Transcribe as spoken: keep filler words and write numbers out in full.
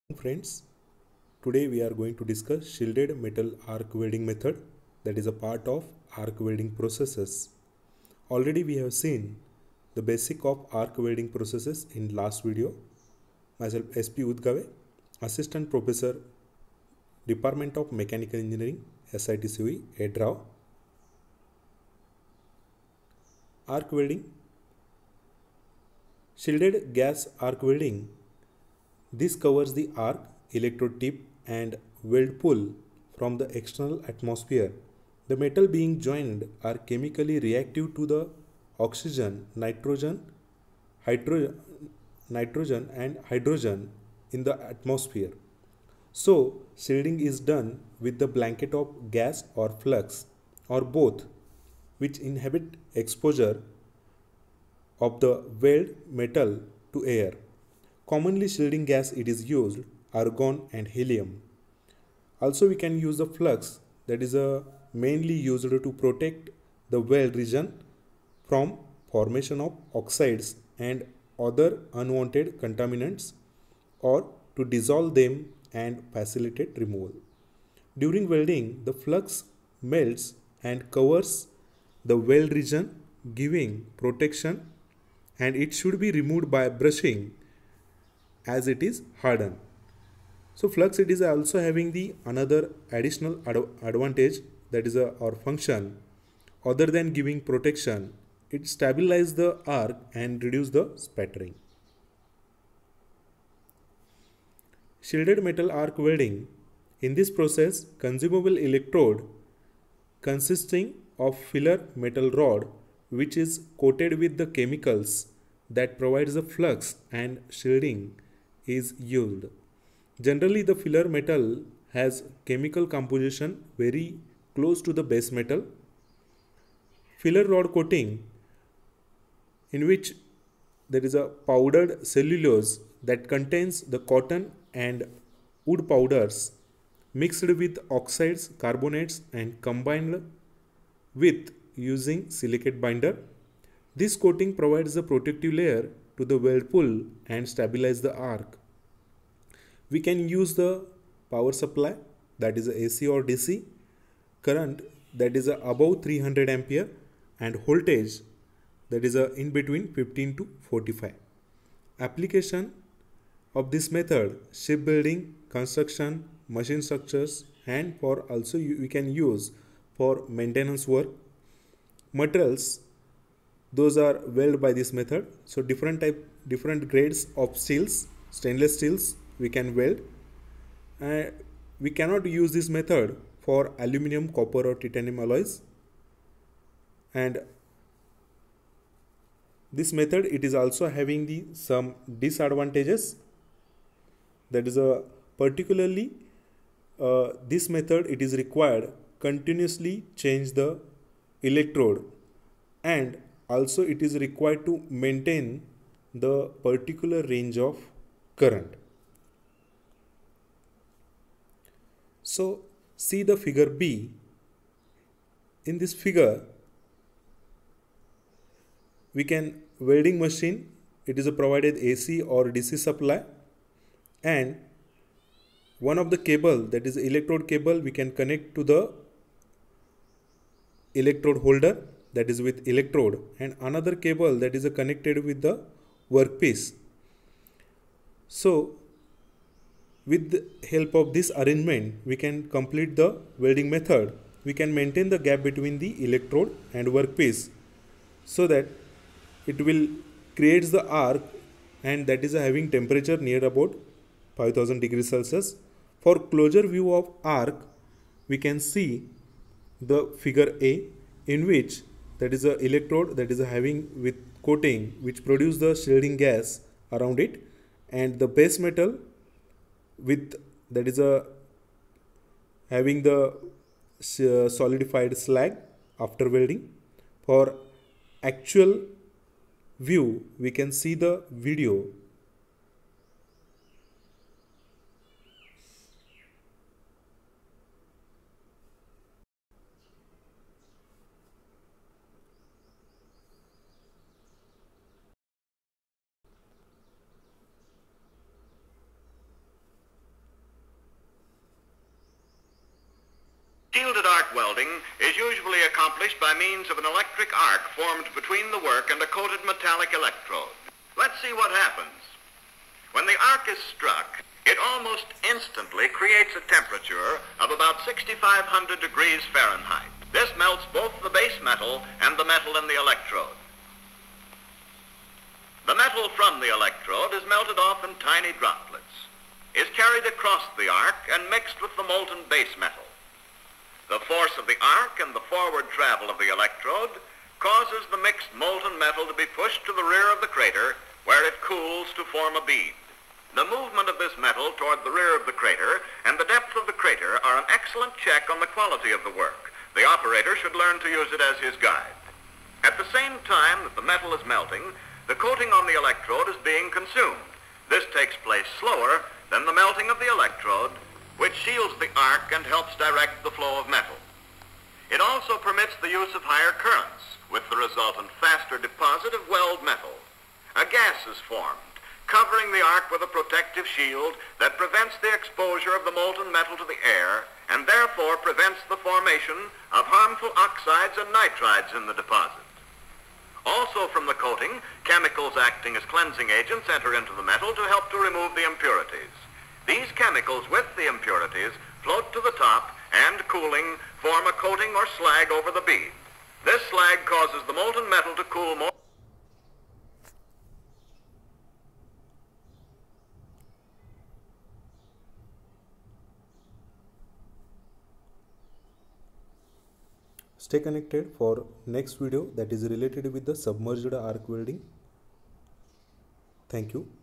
Friends, today we are going to discuss shielded metal arc welding method, that is a part of arc welding processes. Already we have seen the basic of arc welding processes in last video. Myself S P Udgave, Assistant Professor, Department of Mechanical Engineering, S I T C U E, Edrao. Arc welding. Shielded gas arc welding. This covers the arc, electrode tip and weld pull from the external atmosphere. The metal being joined are chemically reactive to the oxygen, nitrogen, hydro, nitrogen and hydrogen in the atmosphere. So, shielding is done with the blanket of gas or flux or both, which inhibit exposure of the weld metal to air. Commonly shielding gas it is used argon and helium. Also we can use the flux, that is a mainly used to protect the weld region from formation of oxides and other unwanted contaminants or to dissolve them and facilitate removal. During welding, the flux melts and covers the weld region, giving protection, and it should be removed by brushing as it is hardened. So flux it is also having the another additional ad advantage, that is a or function other than giving protection. It stabilizes the arc and reduce the spattering. Shielded metal arc welding. In this process, consumable electrode consisting of filler metal rod which is coated with the chemicals that provides the flux and shielding is used. Generally, the filler metal has chemical composition very close to the base metal. Filler rod coating, in which there is a powdered cellulose that contains the cotton and wood powders mixed with oxides, carbonates and combined with using silicate binder. This coating provides a protective layer to the weld pull and stabilize the arc. We can use the power supply, that is a AC or D C, current that is a above three hundred ampere and voltage that is a in between fifteen to forty-five. Application of this method: shipbuilding, construction, machine structures, and for also we can use for maintenance work. Materials, those are welded by this method. So different type, different grades of steels, stainless steels we can weld. Uh, we cannot use this method for aluminum, copper or titanium alloys. And this method it is also having the some disadvantages. That is a particularly uh, this method it is required continuously change the electrode, and also it is required to maintain the particular range of current. So see the figure B. In this figure we can welding machine, it is a provided A C or D C supply, and one of the cable, that is electrode cable, we can connect to the electrode holder, that is with electrode, and another cable that is connected with the workpiece. So with the help of this arrangement we can complete the welding method. We can maintain the gap between the electrode and workpiece so that it will creates the arc, and that is having temperature near about five thousand degrees Celsius. For closer view of arc we can see the figure A, in which that is a electrode that is having with coating which produce the shielding gas around it, and the base metal with that is a having the solidified slag after welding. For actual view we can see the video. Shielded arc welding is usually accomplished by means of an electric arc formed between the work and a coated metallic electrode. Let's see what happens. When the arc is struck, it almost instantly creates a temperature of about sixty-five hundred degrees Fahrenheit. This melts both the base metal and the metal in the electrode. The metal from the electrode is melted off in tiny droplets, is carried across the arc and mixed with the molten base metal. The force of the arc and the forward travel of the electrode causes the mixed molten metal to be pushed to the rear of the crater, where it cools to form a bead. The movement of this metal toward the rear of the crater and the depth of the crater are an excellent check on the quality of the work. The operator should learn to use it as his guide. At the same time that the metal is melting, the coating on the electrode is being consumed. This takes place slower than the melting of the electrode, which shields the arc and helps direct the flow of metal. It also permits the use of higher currents, with the resultant faster deposit of weld metal. A gas is formed, covering the arc with a protective shield that prevents the exposure of the molten metal to the air and therefore prevents the formation of harmful oxides and nitrides in the deposit. Also from the coating, chemicals acting as cleansing agents enter into the metal to help to remove the impurities. These chemicals with the impurities float to the top and, cooling, form a coating or slag over the bead. This slag causes the molten metal to cool more. Stay connected for next video that is related with the submerged arc welding. Thank you.